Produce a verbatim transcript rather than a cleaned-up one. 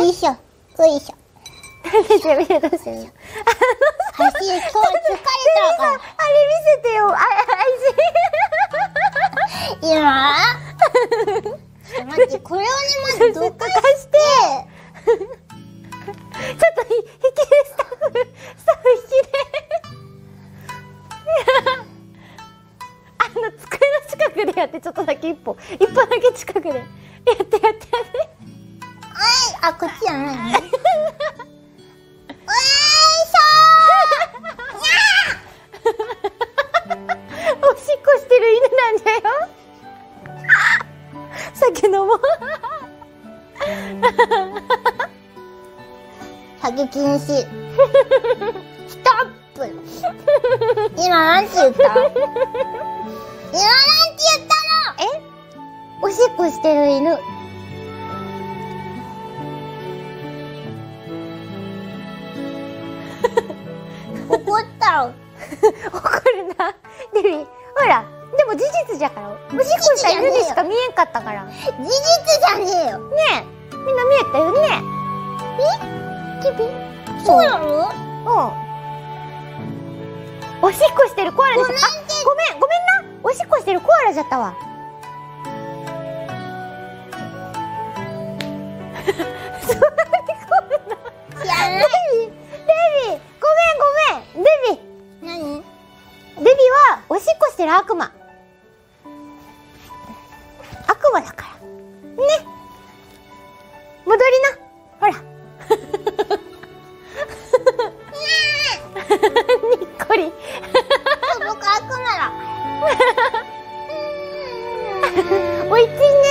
いしょ。よいしょ。 なんで背びれ出してんの？ 走り、今日疲れたから。 あれ見せてよ。あ、 今ちょっと待って、これをね、まずどかして。 ちょっとひ、引きでスタッフ、スタッフ引きで。あの、机の近くでやって、ちょっとだけ一歩。一歩だけ近くで。やってやってやって。 あ、こっちじゃないね。おいしょーおしっこしてる犬なんだよ。酒飲もう。 酒禁止。ストップ。今なんて言った？今なんて言ったの？ え？おしっこしてる犬。 怒ったろ。 怒るな。デビ、ほら、でも事実じゃから。おしっこした犬にしか見えんかったから。 事実じゃねえよ。 ねえ、みんな見えたよね。え？キビ？ そうなの？ うん。おしっこしてるコアラでしょ。あ、ごめん、ごめんな。おしっこしてるコアラじゃったわ。そんなにこんな。 いや、 デビ、デビ、ごめんごめん。デビ。 何？ デビはおしっこしてる悪魔。悪魔だから。ね。戻りな。ほら。にっこり。 僕悪魔だ。 おいちいね。